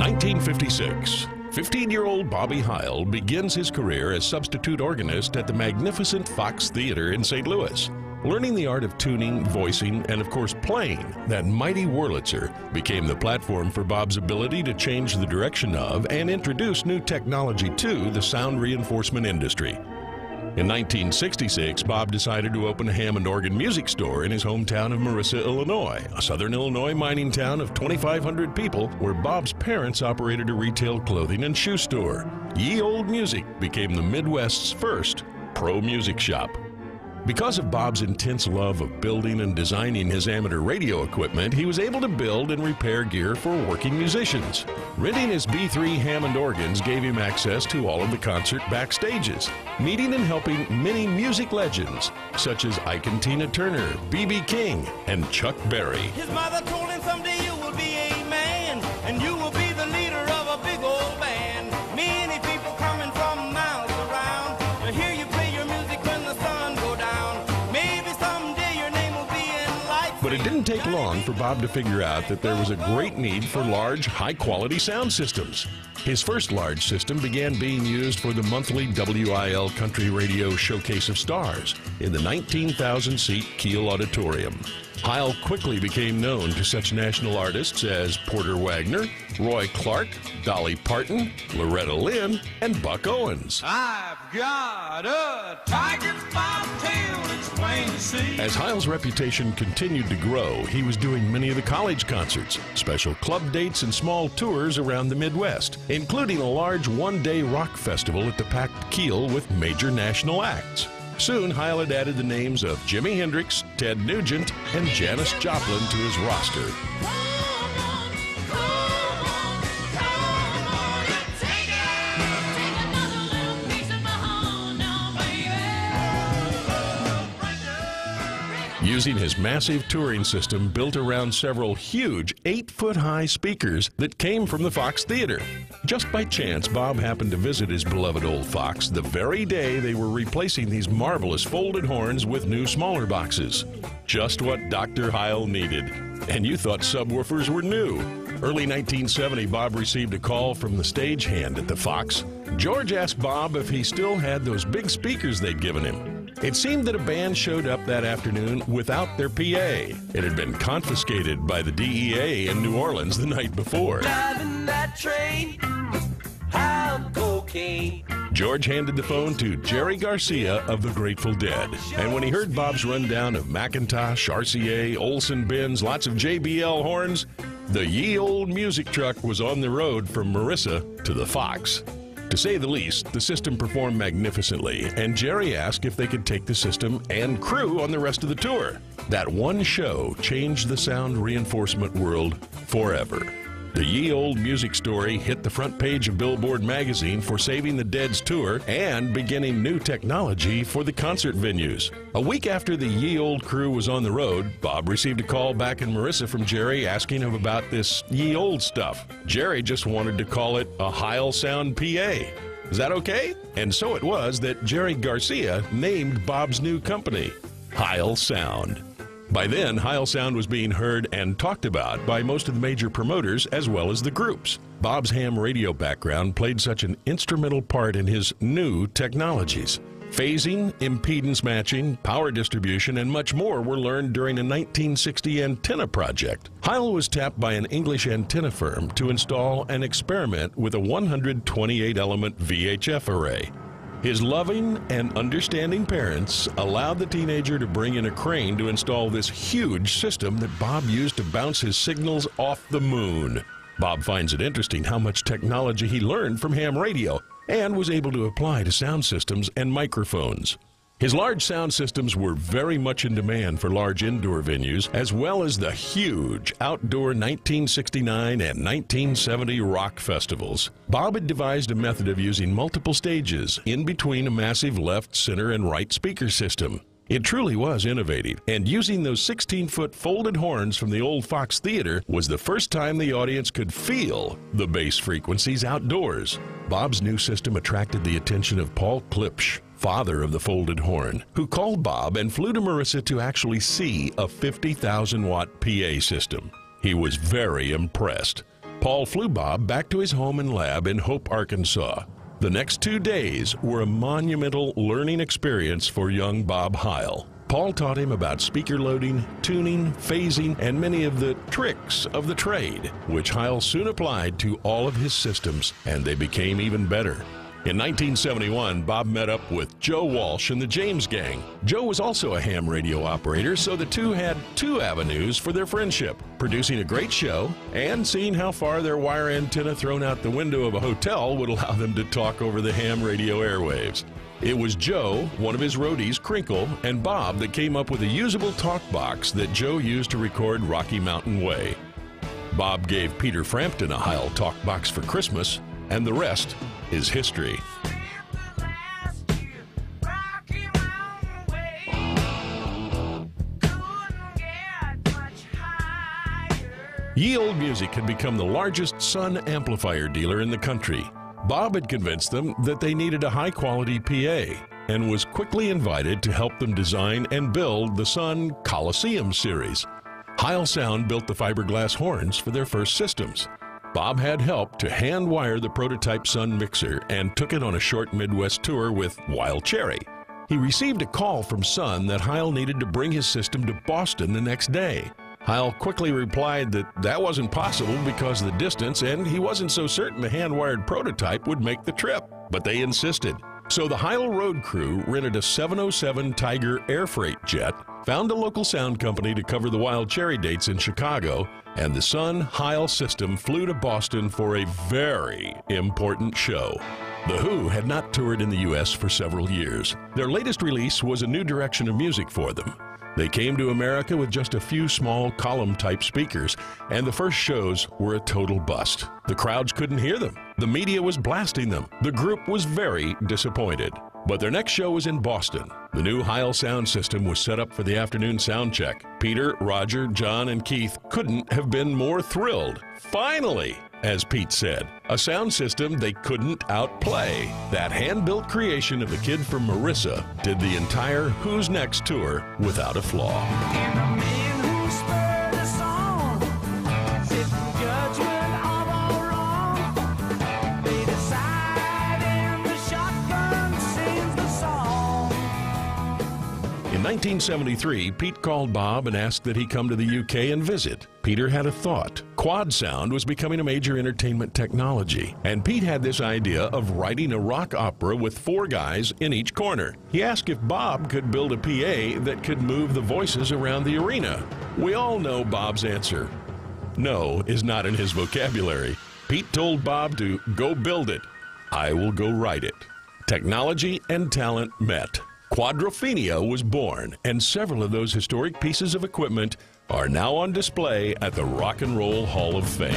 1956. 15-year-old Bobby Heil begins his career as substitute organist at the magnificent Fox Theater in St. Louis. Learning the art of tuning, voicing, and of course playing that mighty Wurlitzer became the platform for Bob's ability to change the direction of and introduce new technology to the sound reinforcement industry. In 1966, Bob decided to open a Hammond organ music store in his hometown of Marissa, Illinois, a southern Illinois mining town of 2,500 people where Bob's parents operated a retail clothing and shoe store. Ye Olde Music became the Midwest's first pro music shop. Because of Bob's intense love of building and designing his amateur radio equipment, he was able to build and repair gear for working musicians. Renting his B3 Hammond organs gave him access to all of the concert backstages, meeting and helping many music legends such as Ike and Tina Turner, B.B. King, and Chuck Berry. His mother told him someday you will be a man, and you will be the leader of a big old band. Many people coming from miles around to hear you play your music when the sun goes down. Maybe someday your name will be in lights. But it didn't take long for Bob to figure out that there was a great need for large, high-quality sound systems. His first large system began being used for the monthly WIL Country Radio Showcase of Stars in the 19,000-seat Kiel Auditorium. Heil quickly became known to such national artists as Porter Wagner, Roy Clark, Dolly Parton, Loretta Lynn, and Buck Owens. I've got a tiger's bobtail, it's plain to see. As Heil's reputation continued to grow, he was doing many of the college concerts, special club dates, and small tours around the Midwest, including a large one-day rock festival at the packed Kiel with major national acts. Soon, Heil had added the names of Jimi Hendrix, Ted Nugent, and Janis Joplin to his roster. Using his massive touring system built around several huge 8-foot-high speakers that came from the Fox Theater. Just by chance, Bob happened to visit his beloved old Fox the very day they were replacing these marvelous folded horns with new smaller boxes. Just what Dr. Heil needed. And you thought subwoofers were new. Early 1970, Bob received a call from the stagehand at the Fox. George asked Bob if he still had those big speakers they'd given him. It seemed that a band showed up that afternoon without their PA. It had been confiscated by the DEA in New Orleans the night before. Driving that train, high cocaine. George handed the phone to Jerry Garcia of the Grateful Dead. And when he heard Bob's rundown of Macintosh, RCA, Olsen bins, lots of JBL horns, the Ye Olde Music truck was on the road from Marissa to the Fox. To say the least, the system performed magnificently, and Jerry asked if they could take the system and crew on the rest of the tour. That one show changed the sound reinforcement world forever. The Ye Olde Music story hit the front page of Billboard magazine for saving the Dead's tour and beginning new technology for the concert venues. A week after the Ye Olde crew was on the road, Bob received a call back in Marissa from Jerry asking him about this Ye Olde stuff. Jerry just wanted to call it a Heil Sound PA. Is that okay? And so it was that Jerry Garcia named Bob's new company, Heil Sound. By then, Heil Sound was being heard and talked about by most of the major promoters as well as the groups. Bob's ham radio background played such an instrumental part in his new technologies. Phasing, impedance matching, power distribution, and much more were learned during a 1960 antenna project. Heil was tapped by an English antenna firm to install and experiment with a 128-element VHF array. His loving and understanding parents allowed the teenager to bring in a crane to install this huge system that Bob used to bounce his signals off the moon. Bob finds it interesting how much technology he learned from ham radio and was able to apply to sound systems and microphones. His large sound systems were very much in demand for large indoor venues, as well as the huge outdoor 1969 and 1970 rock festivals. Bob had devised a method of using multiple stages in between a massive left, center, and right speaker system. It truly was innovative, and using those 16-foot folded horns from the old Fox Theater was the first time the audience could feel the bass frequencies outdoors. Bob's new system attracted the attention of Paul Klipsch, father of the folded horn, who called Bob and flew to Marissa to actually see a 50,000-watt PA system. He was very impressed. Paul flew Bob back to his home and lab in Hope, Arkansas. The next 2 days were a monumental learning experience for young Bob Heil. Paul taught him about speaker loading, tuning, phasing, and many of the tricks of the trade, which Heil soon applied to all of his systems, and they became even better. In 1971, Bob met up with Joe Walsh and the James Gang. Joe was also a ham radio operator, so the two had two avenues for their friendship: producing a great show and seeing how far their wire antenna thrown out the window of a hotel would allow them to talk over the ham radio airwaves. It was Joe, one of his roadies, Crinkle, and Bob that came up with a usable talk box that Joe used to record Rocky Mountain Way. Bob gave Peter Frampton a Heil talk box for Christmas, and the rest is history. Ye Olde Music had become the largest Sun amplifier dealer in the country. Bob had convinced them that they needed a high-quality PA and was quickly invited to help them design and build the Sun Coliseum series. Heil Sound built the fiberglass horns for their first systems. Bob had help to hand-wire the prototype Sun mixer and took it on a short Midwest tour with Wild Cherry. He received a call from Sun that Heil needed to bring his system to Boston the next day. Heil quickly replied that that wasn't possible because of the distance, and he wasn't so certain the hand-wired prototype would make the trip, but they insisted. So the Heil road crew rented a 707 Tiger air freight jet, found a local sound company to cover the Wild Cherry dates in Chicago, and the Sun Heil system flew to Boston for a very important show. The Who had not toured in the U.S. for several years. Their latest release was a new direction of music for them. They came to America with just a few small column-type speakers, and the first shows were a total bust. The crowds couldn't hear them. The media was blasting them. The group was very disappointed. But their next show was in Boston. The new Heil sound system was set up for the afternoon sound check. Peter, Roger, John, and Keith couldn't have been more thrilled. Finally, as Pete said, a sound system they couldn't outplay. That hand-built creation of the kid from Marissa did the entire Who's Next tour without a flaw. In 1973, Pete called Bob and asked that he come to the UK and visit. Peter had a thought. Quad sound was becoming a major entertainment technology, and Pete had this idea of writing a rock opera with 4 guys in each corner. He asked if Bob could build a PA that could move the voices around the arena. We all know Bob's answer. No is not in his vocabulary. Pete told Bob to go build it. I will go write it. Technology and talent met. Quadrophenia was born, and several of those historic pieces of equipment are now on display at the Rock and Roll Hall of Fame.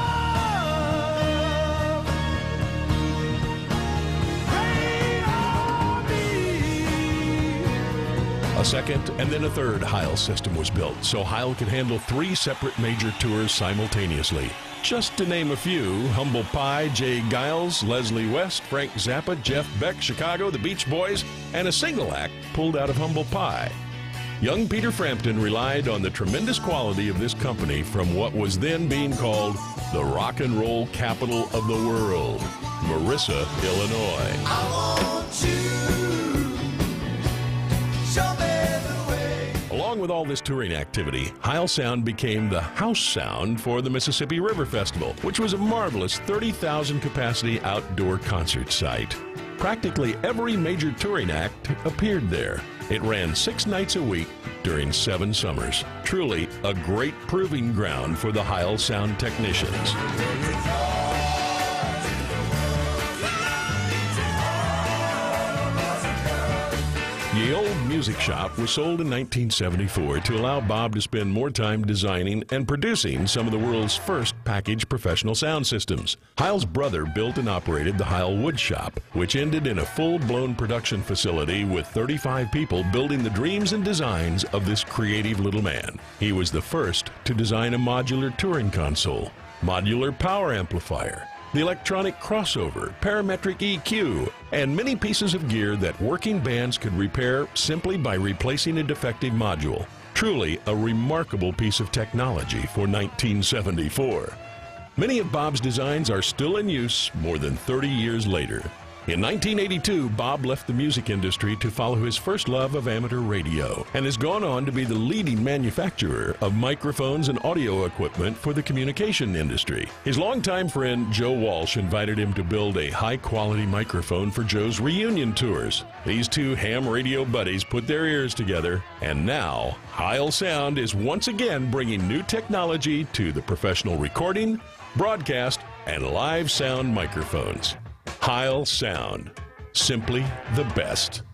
A second and then a third Heil system was built, so Heil could handle 3 separate major tours simultaneously. Just to name a few: Humble Pie, Jay Giles, Leslie West, Frank Zappa, Jeff Beck, Chicago, the Beach Boys, and a single act pulled out of Humble Pie. Young Peter Frampton relied on the tremendous quality of this company from what was then being called the rock and roll capital of the world, Marissa, Illinois. I want you, show me. Along with all this touring activity, Heil Sound became the house sound for the Mississippi River Festival, which was a marvelous 30,000 capacity outdoor concert site. Practically every major touring act appeared there. It ran 6 nights a week during 7 summers. Truly a great proving ground for the Heil Sound technicians. Ye Olde Music Shop was sold in 1974 to allow Bob to spend more time designing and producing some of the world's first packaged professional sound systems. Heil's brother built and operated the Heil Wood Shop, which ended in a full-blown production facility with 35 people building the dreams and designs of this creative little man. He was the first to design a modular touring console, modular power amplifier, the electronic crossover, parametric EQ, and many pieces of gear that working bands could repair simply by replacing a defective module. Truly a remarkable piece of technology for 1974. Many of Bob's designs are still in use more than 30 years later. In 1982, Bob left the music industry to follow his first love of amateur radio and has gone on to be the leading manufacturer of microphones and audio equipment for the communication industry. His longtime friend Joe Walsh invited him to build a high-quality microphone for Joe's reunion tours. These two ham radio buddies put their ears together, and now Heil Sound is once again bringing new technology to the professional recording, broadcast, and live sound microphones. Heil Sound, simply the best.